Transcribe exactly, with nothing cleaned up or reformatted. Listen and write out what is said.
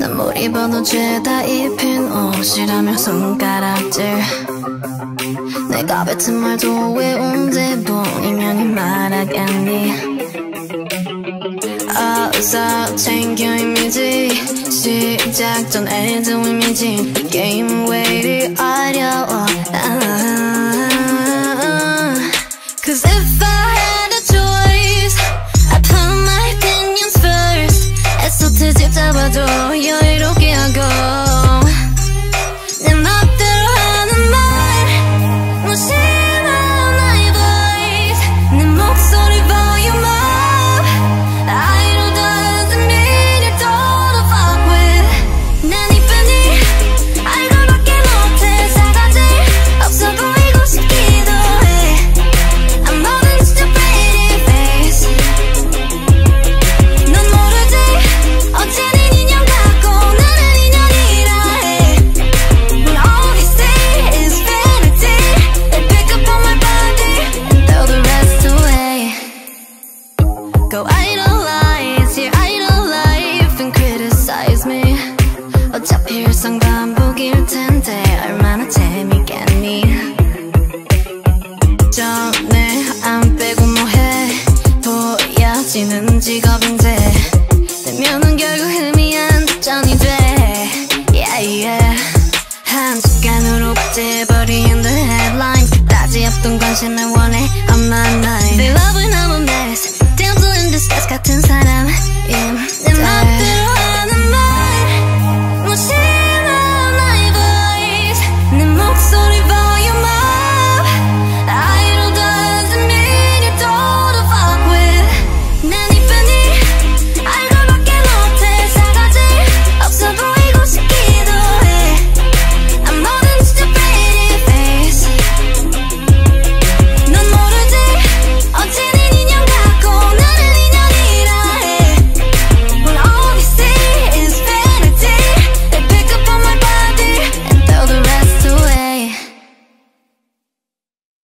난 뭘 입어도 죄다 입힌 옷이라며 손가락질. 내가 뱉은 말도 왜 언제 본인명이 말하겠니. 어서 챙겨 이미지 시작 전에도 이미지 게임 왜 이리 어려워. Cause if I had a choice I put my opinions first 애써 트집 잡아도